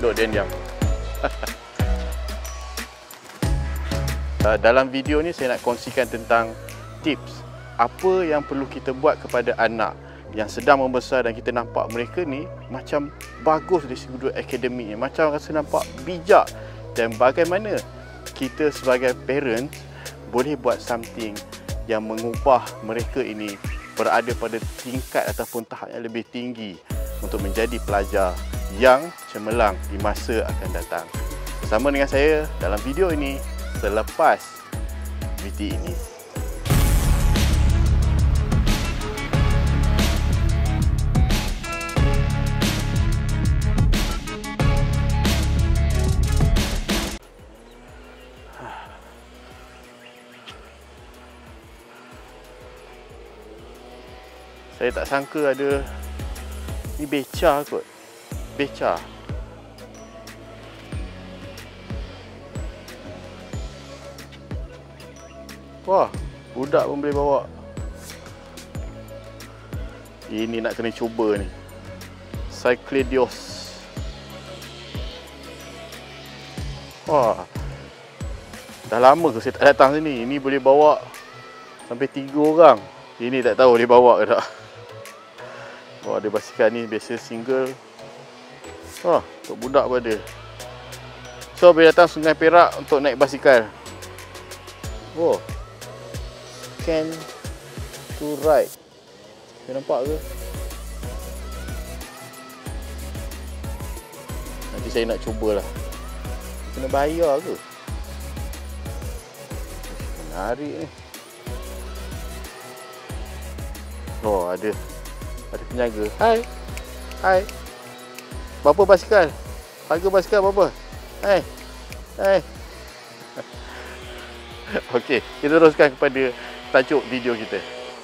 Duk diam. Dalam video ni saya nak kongsikan tentang tips apa yang perlu kita buat kepada anak yang sedang membesar dan kita nampak mereka ni macam bagus dari sudut akademiknya, macam rasa nampak bijak, dan bagaimana kita sebagai parent boleh buat something yang mengubah mereka ini berada pada tingkat ataupun tahap yang lebih tinggi untuk menjadi pelajar yang cemerlang di masa akan datang. Bersama dengan saya dalam video ini selepas VT ini. Saya tak sangka ada ni beca kot. Beca. Wah, budak pun boleh bawa. Ini nak kena cuba ni. Cycladios. Wah. Dah lama ke saya tak datang sini. Ini boleh bawa sampai 3 orang. Ini tak tahu boleh bawa ke tak. Wah, ada basikal ni biasa single. Wah, untuk budak pun ada. So, boleh datang Sungai Perak untuk naik basikal. Oh. Can to ride. Saya nampak ke? Nanti saya nak cubalah. Kena bayar ke? Menarik ni. Oh, ada penjaga. Hai. Hai. Berapa basikal? Harga basikal berapa? Hai. Hai. Okey, kita teruskan kepada tajuk video kita.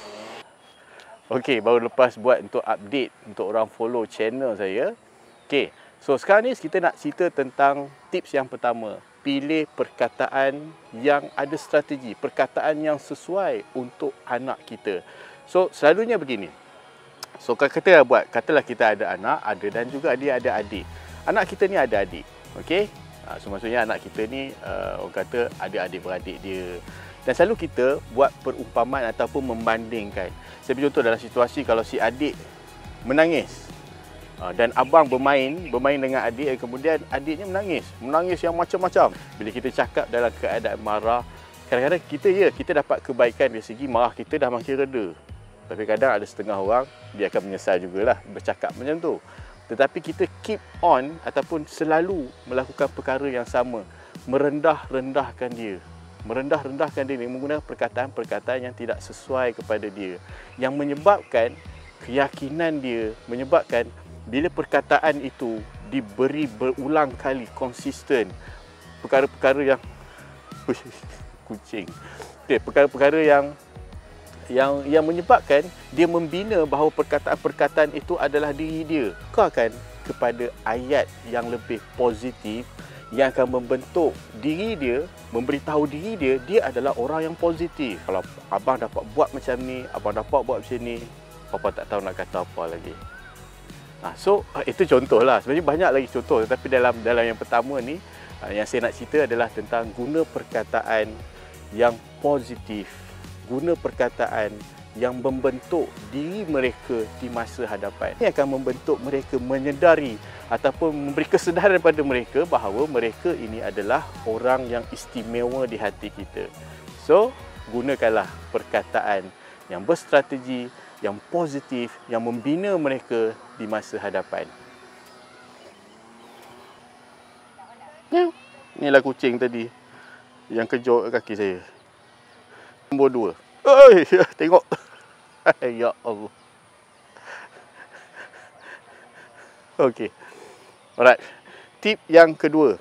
Okey, baru lepas buat untuk update untuk orang follow channel saya. Okey, so sekarang ni kita nak cerita tentang tips yang pertama. Pilih perkataan yang ada strategi, perkataan yang sesuai untuk anak kita. So, selalunya begini. So, kalau kita buat, katalah kita ada anak, ada dan juga dia ada adik. Anak kita ni ada adik. Okey? So, maksudnya anak kita ni, orang kata ada adik-beradik dia. Dan selalu kita buat perumpamaan ataupun membandingkan. Saya beri contoh dalam situasi kalau si adik menangis dan abang bermain dengan adik, kemudian adiknya menangis yang macam-macam. Bila kita cakap dalam keadaan marah, kadang-kadang kita dapat kebaikan dari segi marah kita dah makin reda. Tapi kadang ada setengah orang dia akan menyesal jugalah bercakap macam tu. Tetapi kita keep on ataupun selalu melakukan perkara yang sama, merendah-rendahkan dia menggunakan perkataan-perkataan yang tidak sesuai kepada dia, yang menyebabkan keyakinan dia, menyebabkan bila perkataan itu diberi berulang kali konsisten, perkara-perkara yang kucing, perkara-perkara yang menyebabkan dia membina bahawa perkataan-perkataan itu adalah diri dia, kau akan kepada ayat yang lebih positif yang akan membentuk diri dia, memberitahu diri dia adalah orang yang positif. Kalau abang dapat buat macam ni, abang dapat buat macam ni, papa tak tahu nak kata apa lagi. So itu contohlah. Sebenarnya banyak lagi contoh, tetapi dalam yang pertama ni yang saya nak cerita adalah tentang guna perkataan yang positif, guna perkataan yang membentuk diri mereka di masa hadapan. Ini akan membentuk mereka menyedari ataupun memberi kesedaran pada mereka bahawa mereka ini adalah orang yang istimewa di hati kita. So, gunakanlah perkataan yang berstrategi, yang positif, yang membina mereka di masa hadapan. Inilah kucing tadi yang kejut kaki saya. Nombor 2. Oi, tengok. Ya Allah. Okey. Alright. Tip yang kedua.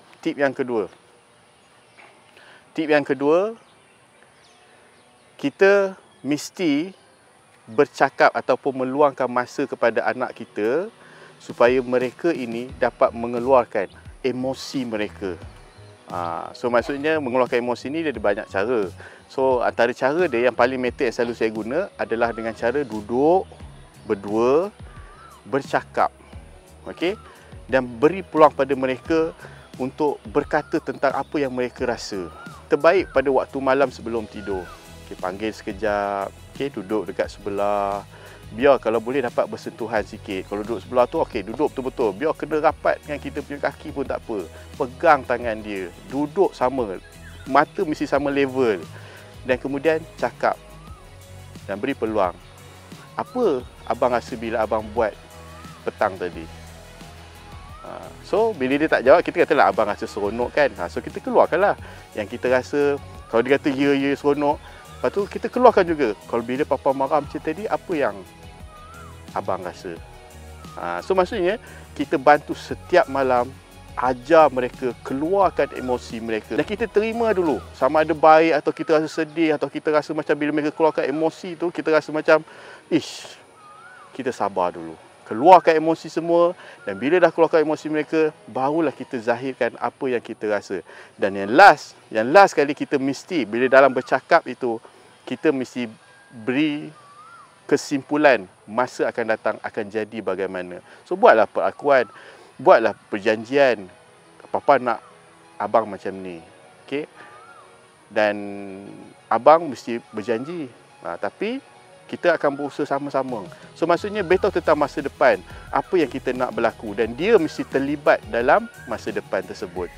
Kita mesti bercakap ataupun meluangkan masa kepada anak kita supaya mereka ini dapat mengeluarkan emosi mereka. So maksudnya mengeluarkan emosi ni dia ada banyak cara. So antara cara dia yang paling method yang selalu saya guna adalah dengan cara duduk berdua bercakap. Okey. dan beri peluang pada mereka untuk berkata tentang apa yang mereka rasa. Terbaik pada waktu malam sebelum tidur. Okay, panggil sekejap, okay, duduk dekat sebelah. Biar kalau boleh dapat bersentuhan sikit. Kalau duduk sebelah tu, okey, duduk betul-betul. Biar kena rapat dengan kita punya kaki pun tak apa. Pegang tangan dia. Duduk sama. Mata mesti sama level. Dan kemudian cakap. Dan beri peluang. Apa abang rasa bila abang buat petang tadi? So, bila dia tak jawab, kita katalah abang rasa seronok kan. So, kita keluarkanlah yang kita rasa. Kalau dia kata ya, seronok. Lepas tu, kita keluarkan juga. Kalau bila papa marah macam tadi, apa yang abang rasa? So maksudnya kita bantu setiap malam, ajar mereka, keluarkan emosi mereka. Dan kita terima dulu. Sama ada baik atau kita rasa sedih, atau kita rasa macam bila mereka keluarkan emosi tu, kita rasa macam, kita sabar dulu. Keluarkan emosi semua. Dan bila dah keluarkan emosi mereka, barulah kita zahirkan apa yang kita rasa. Dan yang last kali kita mesti, bila dalam bercakap itu, kita mesti beri kesimpulan masa akan datang akan jadi bagaimana. So buatlah perakuan, buatlah perjanjian. Papa nak abang macam ni. Okey. Dan abang mesti berjanji. Tapi kita akan berusaha sama-sama. So maksudnya beritahu tentang masa depan, apa yang kita nak berlaku, dan dia mesti terlibat dalam masa depan tersebut.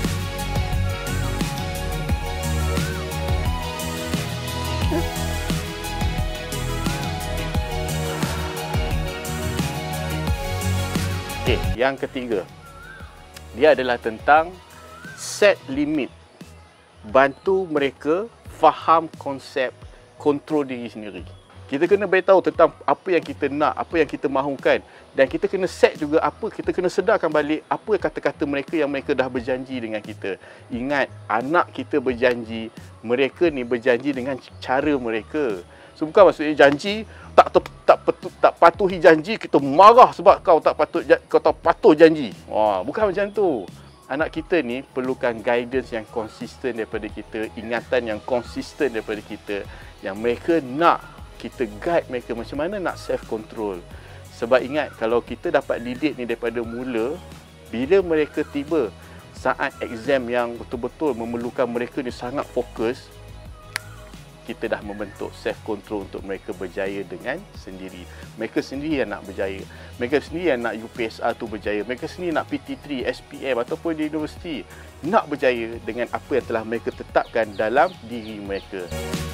Okay, yang ketiga, dia adalah tentang set limit. Bantu mereka faham konsep kontrol diri sendiri. Kita kena beritahu tentang apa yang kita nak, apa yang kita mahukan, dan kita kena set juga apa, kita kena sedarkan balik apa kata-kata mereka yang mereka dah berjanji dengan kita. Ingat, anak kita berjanji, mereka ni berjanji dengan cara mereka. So bukan maksudnya janji tak patuhi janji, kita marah sebab kau tak patuh janji. Bukan macam tu. Anak kita ni perlukan guidance yang konsisten daripada kita, ingatan yang konsisten daripada kita, yang mereka nak kita guide mereka macam mana nak self control. Sebab ingat, kalau kita dapat didik ni daripada mula, bila mereka tiba saat exam yang betul-betul memerlukan mereka ni sangat fokus, kita dah membentuk self-control untuk mereka berjaya dengan sendiri. Mereka sendiri yang nak berjaya. Mereka sendiri yang nak UPSR tu berjaya. Mereka sendiri nak PT3, SPM ataupun di universiti nak berjaya dengan apa yang telah mereka tetapkan dalam diri mereka.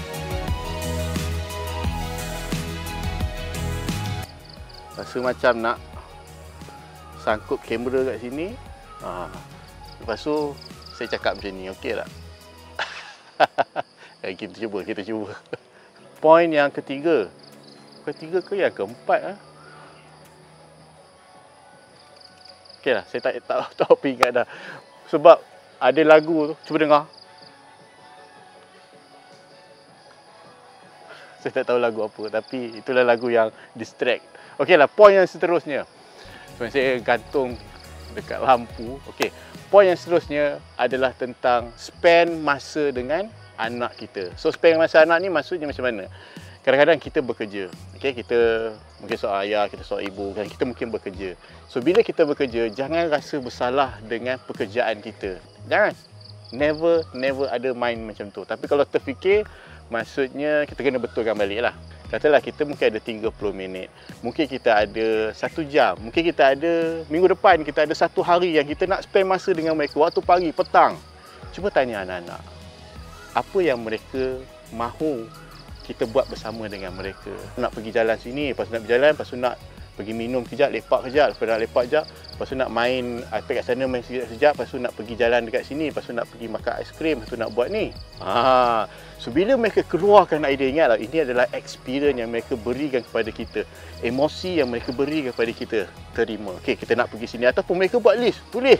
Rasa macam nak sangkut kamera kat sini. Lepas tu saya cakap macam ni, okey tak? Kita cuba. Poin yang ketiga. Ketiga ke yang keempat? Okeylah, saya tak apa ingat dah. Sebab ada lagu tu, cuba dengar. Saya tak tahu lagu apa, tapi itulah lagu yang distract. Okeylah, poin yang seterusnya. Saya gantung dekat lampu. Okey, poin yang seterusnya adalah tentang spend masa dengan anak kita. So spend masa anak ni maksudnya macam mana? Kadang-kadang kita bekerja. Okey, kita mungkin seorang ayah, kita seorang ibu, dan kita mungkin bekerja. So bila kita bekerja, jangan rasa bersalah dengan pekerjaan kita. Jangan. Never ada mind macam tu. Tapi kalau terfikir, maksudnya kita kena betulkan balik lah. Katalah kita mungkin ada 30 minit. Mungkin kita ada 1 jam. Mungkin kita ada minggu depan, kita ada 1 hari yang kita nak spend masa dengan mereka. Waktu pagi, petang. Cuba tanya anak-anak. Apa yang mereka mahu kita buat bersama dengan mereka. Nak pergi jalan sini, lepas tu nak berjalan, lepas tu nak pergi minum kejap, lepak kejap, lepas nak lepak kejap, lepas tu nak main iPad kat sana, main sekejap, lepas tu nak pergi jalan dekat sini, lepas tu nak pergi makan aiskrim, lepas tu nak buat ni. So bila mereka keluarkan idea, ingatlah, ini adalah experience yang mereka berikan kepada kita. Emosi yang mereka berikan kepada kita, terima. Okey, kita nak pergi sini, ataupun mereka buat list, tulis.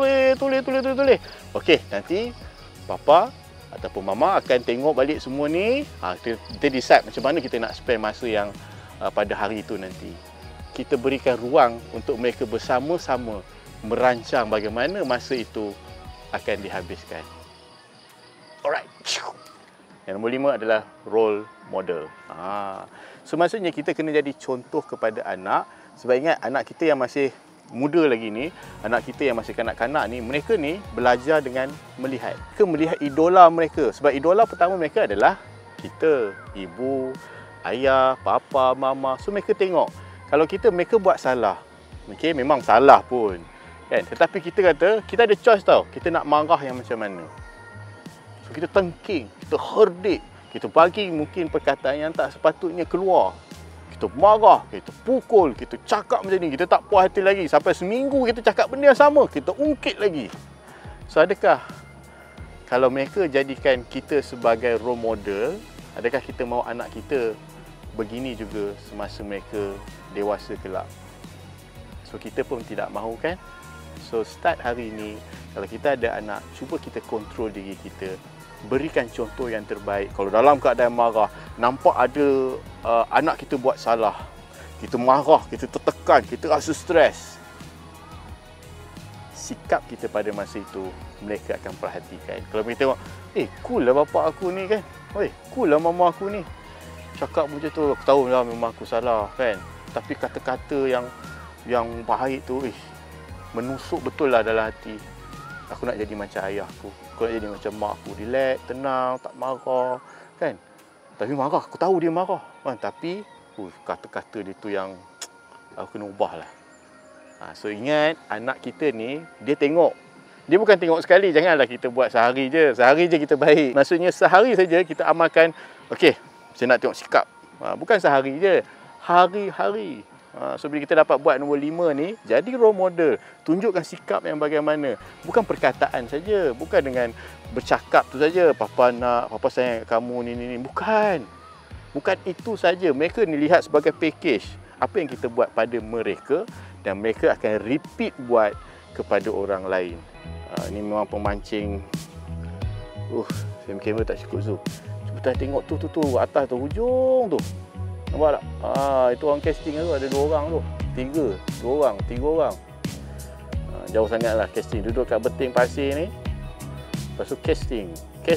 Okey, nanti Papa ataupun Mama akan tengok balik semua ni. Kita decide macam mana kita nak spend masa yang pada hari itu nanti. Kita berikan ruang untuk mereka bersama-sama merancang bagaimana masa itu akan dihabiskan. Alright. Yang nombor 5 adalah role model. So maksudnya kita kena jadi contoh kepada anak. Sebab ingat, anak kita yang masih muda lagi ni, anak kita yang masih kanak-kanak ni, mereka ni belajar dengan melihat. Mereka melihat idola mereka. Sebab idola pertama mereka adalah kita, ibu, ayah, papa, mama. So mereka tengok. Kalau mereka buat salah. Okay, memang salah pun. Kan? Tetapi kita kata, kita ada choice tau. Kita nak marah yang macam mana. So kita tengking, kita herdik. Kita bagi mungkin perkataan yang tak sepatutnya keluar. Kita marah, kita pukul, kita cakap macam ni. Kita tak puas hati lagi. Sampai seminggu kita cakap benda yang sama. Kita ungkit lagi. So adakah kalau mereka jadikan kita sebagai role model, adakah kita mahu anak kita begini juga semasa mereka dewasa kelak? So kita pun tidak mahu kan? So start hari ini, kalau kita ada anak, cuba kita kontrol diri kita. Berikan contoh yang terbaik. Kalau dalam keadaan marah, nampak ada anak kita buat salah, kita marah, kita tertekan, kita rasa stres, sikap kita pada masa itu mereka akan perhatikan. Kalau mereka tengok, cool lah bapak aku ni kan, cool lah mama aku ni, cakap macam tu, aku tahu lah memang aku salah kan, tapi kata-kata yang baik tu menusuk betul lah dalam hati. Aku nak jadi macam ayahku, aku nak jadi macam mak aku, relax, tenang, tak marah kan. Tapi marah, aku tahu dia marah kan? Tapi kata-kata dia tu yang aku kena ubah lah. So ingat, anak kita ni, dia tengok. Dia bukan tengok sekali, janganlah kita buat sehari je kita baik. Maksudnya sehari saja kita amalkan, okey, saya nak tengok sikap. Bukan sehari je, hari-hari. So bila kita dapat buat nombor 5 ni, jadi role model, tunjukkan sikap yang bagaimana. Bukan perkataan saja, bukan dengan bercakap tu saja, papa nak, papa sayang kamu ni. Bukan itu saja. Mereka ni lihat sebagai package. Apa yang kita buat pada mereka, dan mereka akan repeat buat kepada orang lain. Ini memang pemancing. Film kamera tak cukup zoom. Cuba tengok tu atas tu, hujung tu. Nampak tak? Itu orang casting tu, ada 2 orang tu. 2 orang. Jauh sangat lah casting. Duduk kat beting pasir ni. Lepas tu casting.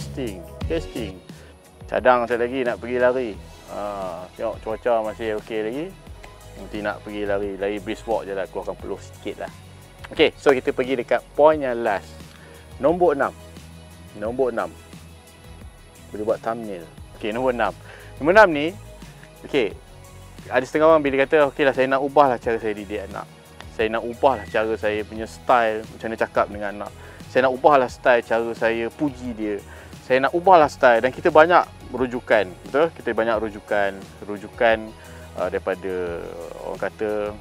Cadang sekali lagi nak pergi lari. Tengok cuaca masih okey lagi. Nanti nak pergi lari brisk walk je lah, keluarkan peluh sikit lah. Okay, so kita pergi dekat point yang last. Nombor 6. Boleh buat thumbnail. Okay, nombor 6. Nombor 6 ni, okay, ada setengah orang bila kata, okey lah, saya nak ubahlah cara saya didik anak. Saya nak ubahlah cara saya punya style, macam mana cakap dengan anak. Saya nak ubahlah style cara saya puji dia. Saya nak ubahlah style, dan kita banyak rujukan. Betul? Kita banyak rujukan daripada orang kata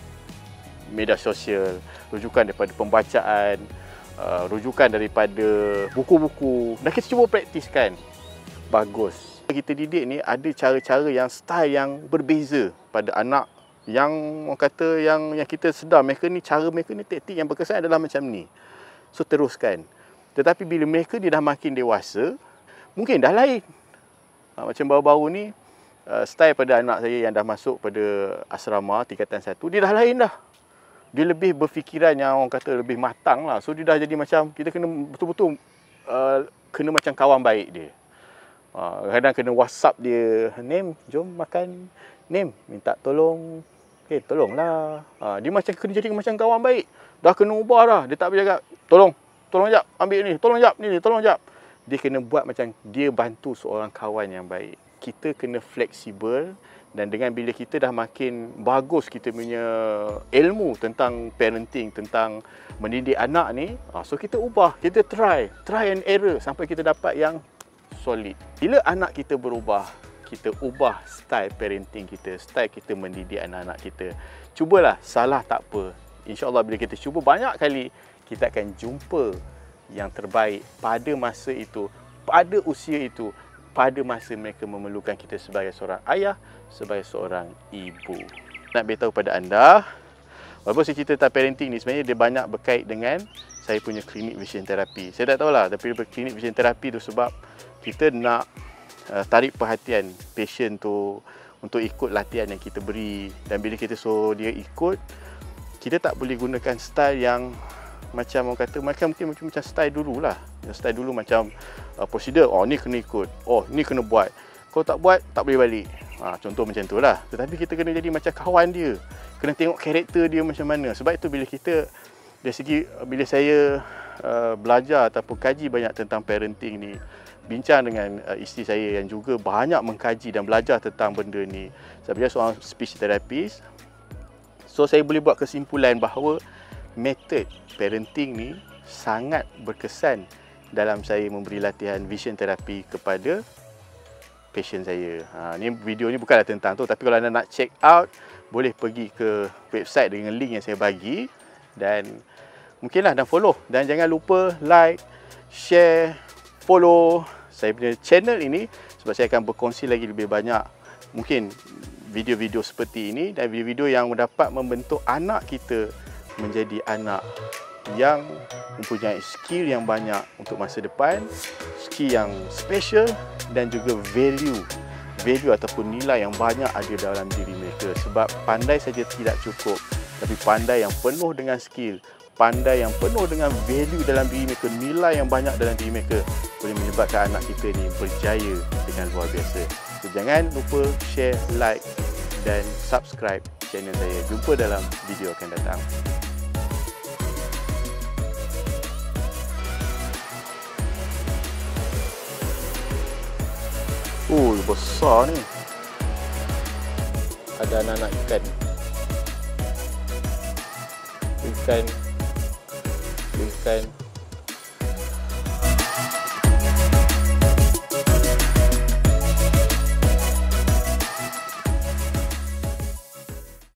media sosial, rujukan daripada pembacaan, rujukan daripada buku-buku, dan kita cuba praktiskan. Bagus. Kita didik ni ada cara-cara yang style yang berbeza pada anak yang orang kata yang kita sedar mereka ni, cara mereka ni, taktik yang berkesan adalah macam ni. So teruskan. Tetapi bila mereka dia dah makin dewasa, mungkin dah lain. Macam baru-baru ni, style pada anak saya yang dah masuk pada asrama tingkatan 1, dia dah lain dah. Dia lebih berfikiran yang orang kata lebih matang lah. So dia dah jadi macam, kita kena betul-betul kena macam kawan baik dia. Kadang kena WhatsApp dia, "Nem, jom makan. Nem, minta tolong. Okay, tolonglah." Dia macam kena jadi macam kawan baik. Dah kena ubah dah. Dia tak boleh cakap, tolong jap, ambil ni, tolong jap, ni, tolong jap. Dia kena buat macam dia bantu seorang kawan yang baik. Kita kena fleksibel, dan dengan bila kita dah makin bagus kita punya ilmu tentang parenting, tentang mendidik anak ni, so kita ubah, kita try and error sampai kita dapat yang solid. Bila anak kita berubah, kita ubah style parenting kita, style kita mendidik anak-anak kita. Cubalah, salah tak apa. InsyaAllah bila kita cuba banyak kali, kita akan jumpa yang terbaik pada masa itu, pada usia itu, pada masa mereka memerlukan kita sebagai seorang ayah, sebagai seorang ibu. Nak beritahu pada anda, walaupun saya cerita tentang parenting ni, sebenarnya dia banyak berkait dengan saya punya klinik vision terapi. Saya tak tahulah, tapi klinik vision terapi tu sebab kita nak tarik perhatian patient tu untuk ikut latihan yang kita beri. Dan bila kita suruh dia ikut, kita tak boleh gunakan style yang macam orang kata, mungkin macam style dulu lah. Style dulu macam prosedur, ni kena ikut, ni kena buat. Kalau tak buat, tak boleh balik. Contoh macam tu lah. Tetapi kita kena jadi macam kawan dia. kena tengok karakter dia macam mana. Sebab itu bila saya belajar ataupun kaji banyak tentang parenting ni, bincang dengan isteri saya yang juga banyak mengkaji dan belajar tentang benda ni. Saya belajar seorang speech therapist. So saya boleh buat kesimpulan bahawa metod parenting ni sangat berkesan dalam saya memberi latihan vision therapy kepada pasien saya. Ni video ni bukanlah tentang tu, tapi kalau anda nak check out, boleh pergi ke website dengan link yang saya bagi dan mungkinlah dan follow. Dan jangan lupa like, share, follow saya punya channel ini sebab saya akan berkongsi lagi lebih banyak mungkin video-video seperti ini dan video-video yang dapat membentuk anak kita menjadi anak yang mempunyai skill yang banyak untuk masa depan, skill yang special dan juga value ataupun nilai yang banyak ada dalam diri mereka. Sebab pandai saja tidak cukup, tapi pandai yang penuh dengan skill, pandai yang penuh dengan value dalam diri mereka, nilai yang banyak dalam diri mereka boleh menyebabkan anak kita ni berjaya dengan luar biasa. So, jangan lupa share, like dan subscribe channel saya. Jumpa dalam video akan datang. Besar ni. Ada anak-anak ikan. Ikan